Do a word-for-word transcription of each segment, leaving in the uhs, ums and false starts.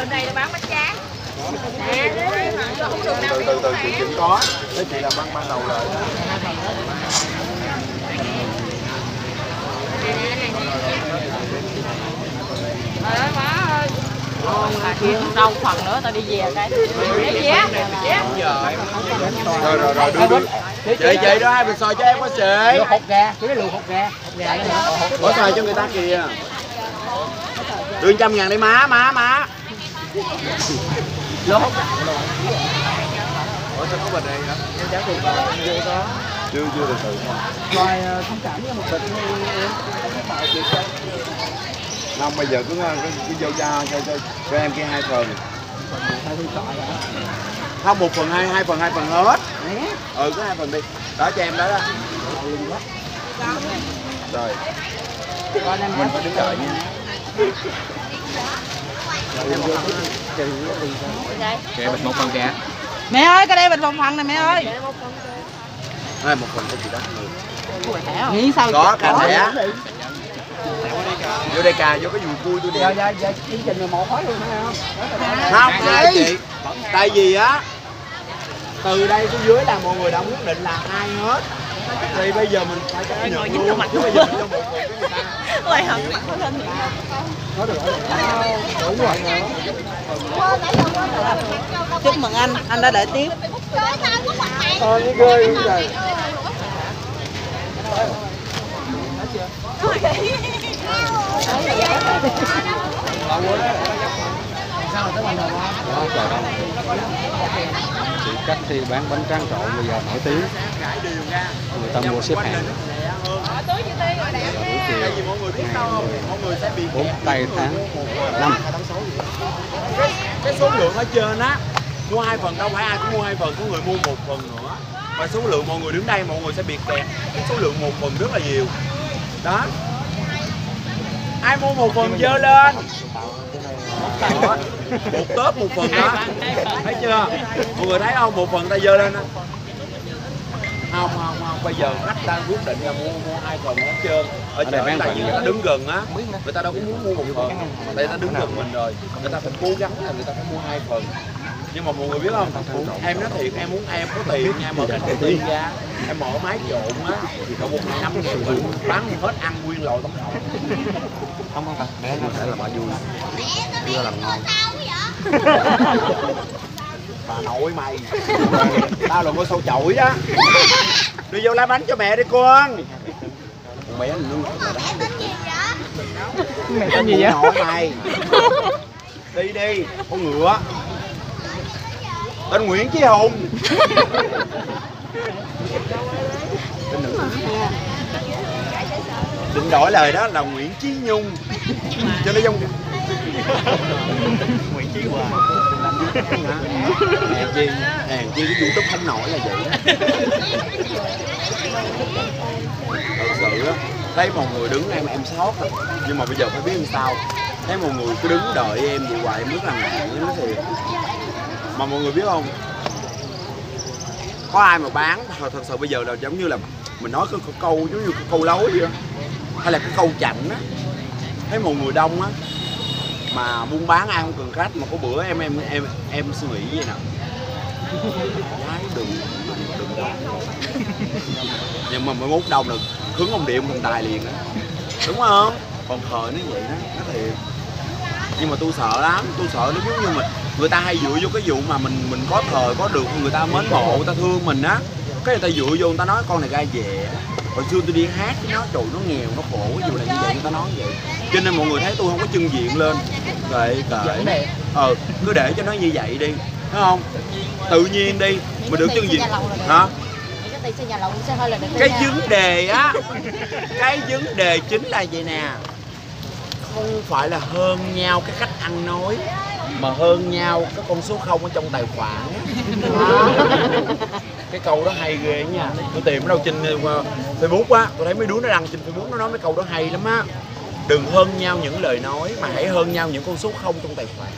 gần đây là bán bánh tráng. Nè, không được từ từ từ chị chỉnh có. Thế chị làm ban ban đầu rồi. Trời ơi má ơi. Ngon là kia đâu phần nữa tao đi về cái. Để gì á? Rồi rồi rồi đưa đưa. Chị chị đó hai bình xoài cho em có chị. Hột gà, cái lùi hột gà, hột gà đó. Bỏ xoài cho người ta kìa. Đưa trăm ngàn đi má má má. Lô hột. Ủa sao có bình này hả? Em trả tiền chưa có. Chưa chưa từ từ. Rồi thông cảm với một bịch em không có chuyện đâu. Không bây giờ cứ cứ vô ra cho cho cho em kia hai phần. Hai phần xoài hả? Không một phần hai hai phần hai phần hết. Ừ cứ hai phần đi. Đó cho em đó đó. Rồi. Mình phải đứng đợi nha. Kệ bịch một phần kìa. Mẹ ơi, cái đây bịch một phần này mẹ ơi. Hai một phần cho chị đó. Nghĩ sao? Có cà thẻ. Vô đây cà vô cái vùi cui tôi đi. Dạ dạ dạ chương trình mười một khói luôn phải không? Không hai chị. Tại vì á từ đây xuống dưới là mọi người đã quyết định là hai hết. Thì bây giờ mình phải chấp nhận luôn. Chứ bây giờ mình cho một một cái người ta. Lại hả? Nói được rồi. Đúng rồi. Chúc mừng anh, anh đã đợi tiếp. Ờ, như ghê luôn trời. Sao mà tới mình rồi đó, trời ơi. Chị Cách thì bán bánh tráng trộn bây giờ nổi tiếng. Người ta mua xếp hàng. Tại vì mọi người biết sao không? Mọi người sẽ bị bốn tây tháng năm. Cái, cái số lượng ở trên á, mua hai phần đâu phải ai cũng mua hai phần, có người mua một phần nữa. Và số lượng mọi người đứng đây mọi người sẽ bị kẹt. Cái số lượng một phần rất là nhiều. Đó. Ai mua một phần dơ lên. Đó. Một tớp một phần đó. Thấy chưa? Mọi người thấy không? Một phần ta dơ lên đó. Không không không, bây giờ khách ta quyết định là mua mua hai phần hết trơn. Ở chợ tại vì người ta đứng gần á, người ta đâu có muốn mua một phần, tại người ta đứng gần mình rồi, người ta phải cố gắng là người ta phải mua hai phần. Nhưng mà mọi người biết không, em nói thiệt, em muốn em có tiền nha, mở cái đầu tiên ra, em mở máy trộn á, thì cậu một ngày năm ngàn mình bán hết ăn nguyên lò tấm hậu. Không không, để nó sẽ là bà vui, đưa làm ngon. Bà nội mày, tao là ngôi sâu chổi đó. Đi vô lá bánh cho mẹ đi con. Con bé luôn là đó. Mẹ tên gì vậy? Nội mày. Đi đi, con ngựa. Tên Nguyễn Chí Hùng. Định đổi lời đó là Nguyễn Chí Nhung. Cho nó giống Nguyễn Chí Hòa. Hèn chi, hèn chi cái YouTube không nổi là vậy đó. Thật sự đó, thấy mọi người đứng em em sót đó. Nhưng mà bây giờ phải biết làm sao. Thấy mọi người cứ đứng đợi em vậy hoài em rất là ngại nó thiệt. Mà mọi người biết không, có ai mà bán thật sự bây giờ là giống như là mình nói cái câu giống như cái câu lối vậy đó. Hay là cái câu chạnh á, thấy mọi người đông á mà buôn bán ai không cần khách. Mà có bữa em em em em suy nghĩ vậy nè, gái đừng đừng đông. Nhưng mà mới mốt đông là hứng ông Điệm thần tài liền á, đúng không? Còn thời nó vậy đó, nó thiệt. Nhưng mà tôi sợ lắm, tôi sợ nó giống như mình người ta hay dựa vô cái vụ mà mình mình có thời có được người ta mến mộ, người ta thương mình á, cái người ta dựa vô người ta nói con này ra về. Hồi xưa tôi đi hát với nó, trời nó nghèo nó khổ cái vụ này như vậy, người ta nói vậy. Cho nên mọi người thấy tôi không có trưng diện lên, kệ kệ, ờ cứ để cho nó như vậy đi, thấy không? Tự nhiên đi, mình được trưng diện hả? Cái vấn đề á, cái vấn đề chính là vậy nè, không phải là hơn nhau cái cách ăn nói, mà hơn nhau cái con số không ở trong tài khoản. Cái câu đó hay ghê nha, tôi tìm ở đâu trên Facebook á, tôi thấy mấy đứa nó đăng trên Facebook nó nói mấy câu đó hay lắm á. Đừng hơn nhau những lời nói mà hãy hơn nhau những con số không trong tài khoản.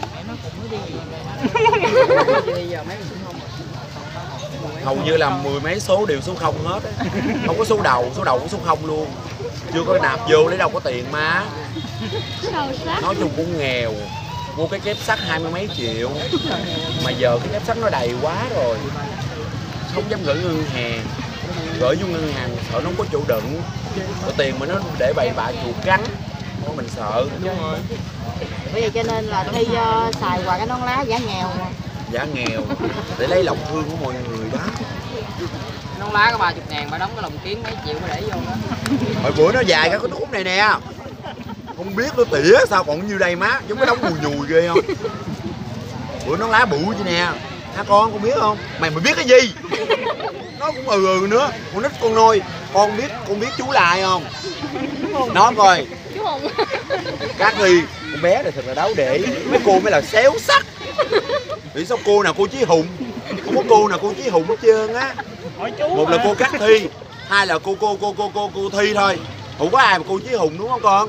Hầu như là mười mấy số đều số không hết á. Không có số đầu, số đầu cũng số không luôn. Chưa có nạp vô lấy đâu có tiền má. Nói chung cũng nghèo. mua cái kép sắt hai mươi mấy triệu, mà giờ cái kép sắt nó đầy quá rồi, không dám gửi ngân hàng, gửi vô ngân hàng sợ nó không có chỗ đựng, có tiền mà nó để bậy bạ chuột cắn, mình sợ. Bởi vậy cho nên là Thi uh, xài qua cái nón lá giả nghèo mà. Giả nghèo để lấy lòng thương của mọi người đó. Nón lá có ba mươi ngàn mà đóng cái lồng kiến mấy triệu mà để vô đó. Hồi bữa nó dài cái khúc này nè, không biết nó tỉa sao còn như đây má, giống cái đống mùi nhùi ghê không. Bữa nón lá bự chứ nè, hả con, con biết không? Mày mày biết cái gì? Nó cũng ừ ừ nữa, con nít con nôi, con biết con biết chú là ai không? Nó coi. Chú Hùng. Các Thi, con bé này thật là đáo để, mấy cô mới là xéo sắc. Vì sao cô nào cô Chí Hùng, không có cô nào cô Chí Hùng hết trơn á. Một là cô Cát Thi, hai là cô cô cô cô cô cô Thi thôi, không có ai mà cô Chí Hùng đúng không con?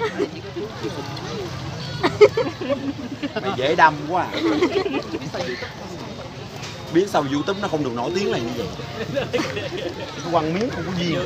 Mày dễ đâm quá à. Biết sao YouTube nó không được nổi tiếng là như vậy, nó quăng miếng không có duyên.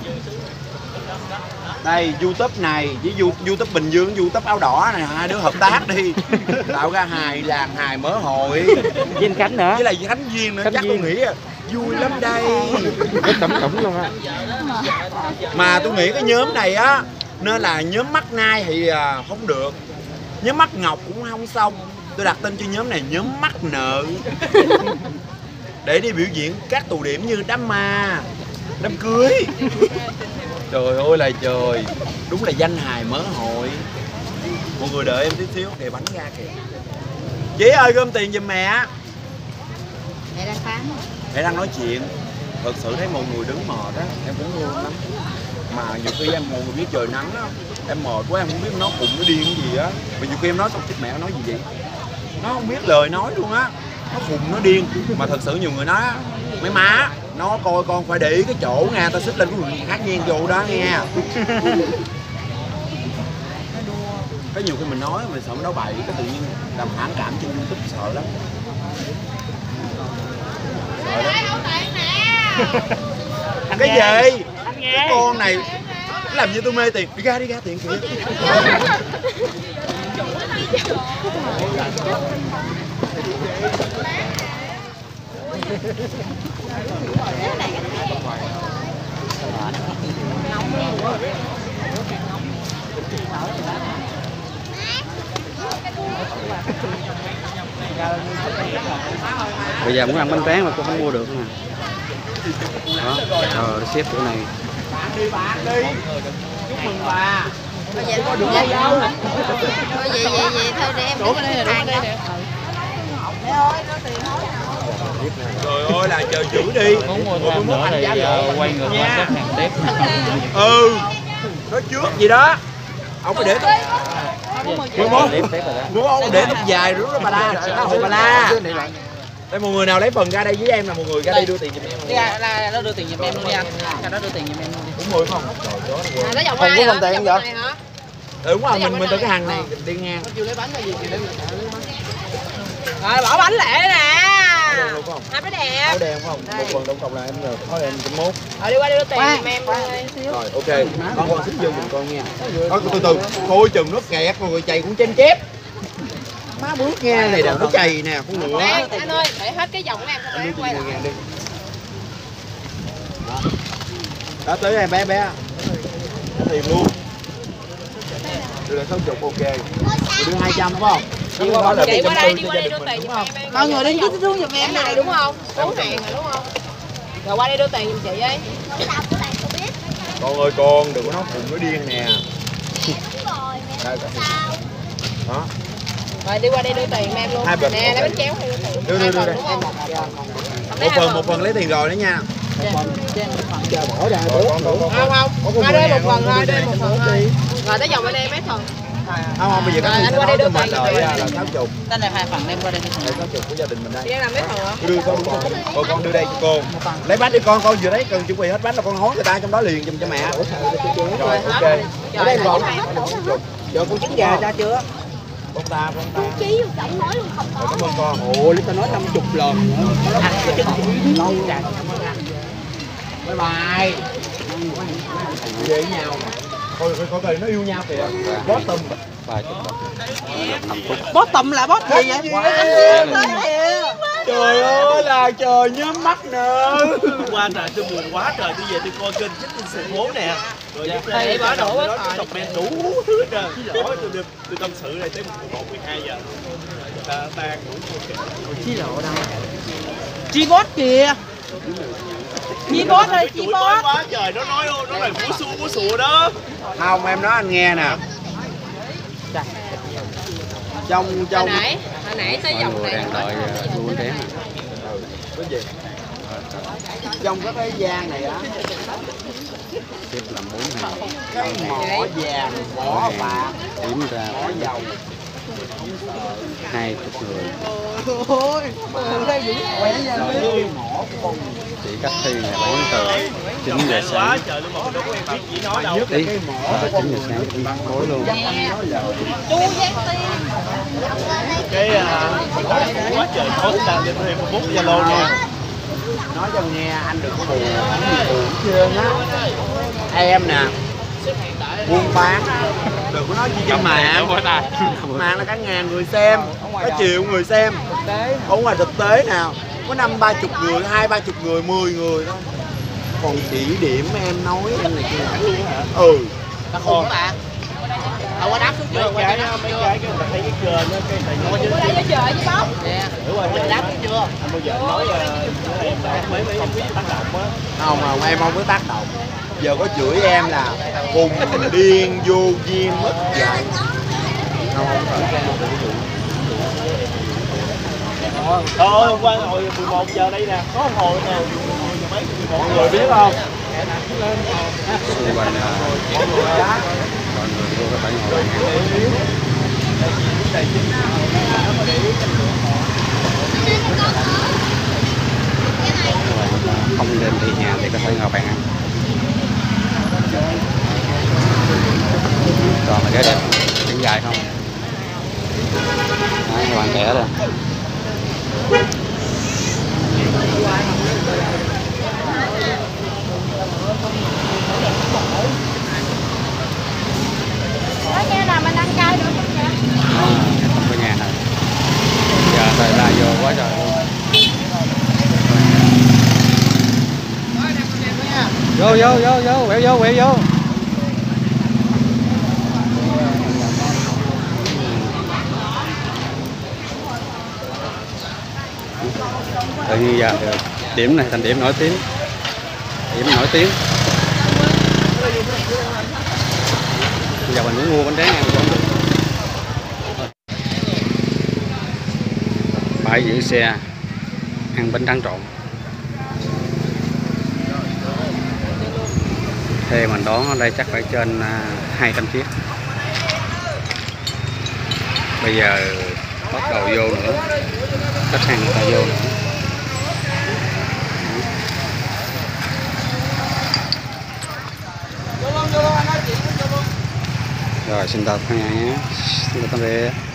Đây YouTube này với YouTube Bình Dương, YouTube áo đỏ này, hai đứa hợp tác đi tạo ra hài làng hài mở hội với anh Khánh nữa, với lại Khánh Duyên nữa. Khánh Chắc Duyên. tôi nghĩ vui lắm đây. Rất tẩm tẩm luôn á. Mà tôi nghĩ cái nhóm này á nên là nhóm mắt nai thì à, không được, nhóm mắt ngọc cũng không xong. Tôi đặt tên cho nhóm này nhóm mắt nợ để đi biểu diễn các tụ điểm như đám ma, đám cưới. Trời ơi là trời, đúng là danh hài mở hội. Mọi người đợi em tí xíu, kìa bánh ra kìa. Chị ơi gom tiền giùm mẹ. Mẹ đang phán. Mẹ đang nói chuyện. Thật sự thấy mọi người đứng mệt á, em cũng thương lắm. Mà nhiều khi em mọi người biết trời nắng á, em mệt quá em không biết nó khùng nó điên cái gì á. Mà nhiều khi em nói xong chết mẹ nó nói gì vậy? Nó không biết lời nói luôn á. Nó khùng nó điên. Mà thật sự nhiều người nói á, mấy má nó coi con phải để ý cái chỗ nha, tao xích lên cái người khác nhiên vô đó nghe. Cái nhiều khi mình nói mình sợ nó nói bậy, cái tự nhiên làm phản cảm trên YouTube sợ lắm. Sợ lắm. Cái gì? Cái con này nó làm như tôi mê tiền. Đi ra đi ra tiền kìa. Bây giờ muốn ăn bánh tráng mà cô không mua được nè. Đó, rồi xếp chỗ này. Đi bạn đi. Chúc mừng bà. Thôi vậy thôi, vậy đâu. Thôi vậy vậy vậy thôi để em đi hàng đâu. Trời ơi là chờ giữ đi. Muốn mua thêm nữa thì uh, quay ngược qua xếp hàng tiếp. Ừ. Nói trước gì đó. Ông phải để tóc. Muốn không? Muốn không để tóc dài rứa bà la, nó hồi bà la. Đây mọi người nào lấy phần ra đây với em là mọi người ra đây đưa tiền giùm em. Đi ra, ra nó đưa tiền giùm em luôn đi anh. Cho nó đưa tiền giùm em luôn đi. Cũng mười không? Trời ơi. Nó vòng Không ai có hả? phần tiền vậy? Ừ, đúng rồi, mình mình từ cái hàng này đi ngang. Chưa lấy bánh là gì thì lấy rồi bỏ bánh lẹ nè. Đúng không? Hai bánh đẹp. Áo đen không? Một phần tổng cộng là em rồi, có em chín mốt. Rồi đi qua đi đưa tiền giùm em luôn. Rồi ok, con con xích vô giùm con nha. Thôi từ từ, coi chừng nó kẹt mọi người chày cũng chém chép. Má bước nghe này đều nó chày nè, con nữa. Anh, anh ơi, để hết cái vòng của em xong em quay lại. Đi. Đó tới em bé bé. Tiền luôn. Đưa là sáu mươi ok. Đưa hai trăm đúng không? Chị qua đây, đi qua đây đưa tiền giùm em. Mọi người đến chút xuống giùm em này đúng không? Số hàng rồi đúng không? Rồi qua đây đưa tiền giùm chị ấy. Con ơi con đừng có nói khùng nói điên nè. Đây, đó. Rồi đi qua đây đưa tiền em luôn. Hai bình, Nè, ok. lấy bánh chéo hay đưa tiền. Đưa đưa đưa đây. Đúng không? Một phần một phần lấy tiền rồi đó nha. Bỏ ra con con con. Không không. Qua đây một phần thôi, đây một phần thôi. Rồi tới vòng bên em mấy phần. Không không bây giờ Rồi, các anh bạn qua đây đưa nói tiền cho mình giùm là em. là sáu mươi. Tên này hai phần đem qua đây đi. Đây sáu mươi của gia đình mình đây. Chị đang làm mấy phần hả? Đưa con đúng không? Rồi con đưa đây cho cô. Lấy bánh đi con, con vừa đấy cần chuẩn bị hết bánh là con hối người ta trong đó liền giùm cho mẹ. Rồi ok. Ở đây còn giờ con trứng gà ra chưa? Con ta, con ta. Chí vô trọng nói luôn không có. Cảm ơn con. Ồ, lấy tao nói năm mươi lần nữa. Lâu dài. Bye bye. Về với nhau. Coi coi coi nó yêu nhau kìa. Bó tâm. Vài chục đồng. năm phút. Bó tùm là bó gì vậy? Trời ơi là trời nhắm mắt nè. Qua trời tôi buồn quá trời, tôi về tôi coi kênh Chết Trên Sài Phố nè. Rồi Dạ, cái thì bỏ đũa đó quá comment đủ thứ trời. Xin lỗi tôi được tôi tâm sự này tới mười một mười hai giờ. Người ta tan đủ Chi lộ đâu? Chi bót kìa. Chi bót ơi, chi chuỗi tối bót. quá trời, nó nói nó là búa xua búa sùa đó. Không, em nói anh nghe nè. Trong Hồi trong nãy, hồi nãy tới Mọi dòng người này. đang đợi đua bánh tráng. cái gì? Trong cái thế gian này á, Tiếp làm bốn hàng. cái mỏ vàng, mỏ bạc, Điểm ra mỏ dầu. hai chục người. Ôi, Cái mỏ con Chỉ cách thi là bốn từ chín giờ Quá sáng. trời luôn mà đâu có em biết gì nói đâu. Ý, ờ, chín giờ sáng đi tối luôn. Cái à, quá trời tối đang lên thêm Facebook Zalo nha. nói cho nghe anh đừng có buồn, anh đừng buồn chưa á. Em nè, buôn bán đừng có nói gì trên mạng. Mạng là cả ngàn người xem, có triệu người xem. Ở ngoài thực tế nào có năm ba chục người, hai ba chục người, mười người thôi. Còn chỉ điểm em nói em này kia. Ừ. là khùng các bạn. Ở qua đáp xuống chưa? Mấy cái mấy cái cái thấy cái kênh nó cái này nó Đây vô chợ với bóp. Nè, hiểu rồi. mình đáp xuống chưa? Anh bao giờ nói em mấy mấy không biết tác động á. Không, không, em không có tác động. Giờ có chửi em là cùng điên vô duyên mất dạy. Không, không phải. Thôi hôm qua ngồi mười một giờ đây nè, có một hồi nè, mấy mọi người biết không? Xung quanh là mọi người vô có phải ngồi không lên đi nhà thì có thể ngồi bàn ăn. Còn là cái đẹp đứng dài không? Đấy, các bạn trẻ rồi. Nói nghe là mình ăn cay được không nhỉ? À, không có nhà này. Giờ thời la vô quá trời luôn. Vô vô vô vô, quẹo vô quẹo vô. Tự nhiên giờ điểm này thành điểm nổi tiếng, điểm nổi tiếng. Bây giờ mình muốn mua bánh tráng ăn cũng được. Bãi giữ xe ăn bánh tráng trộn. Thế mình đoán ở đây chắc phải trên hai trăm chiếc. Bây giờ bắt đầu vô nữa, khách hàng người ta vô nữa. Rồi xin chào cả nhà nhé, xin chào tạm biệt.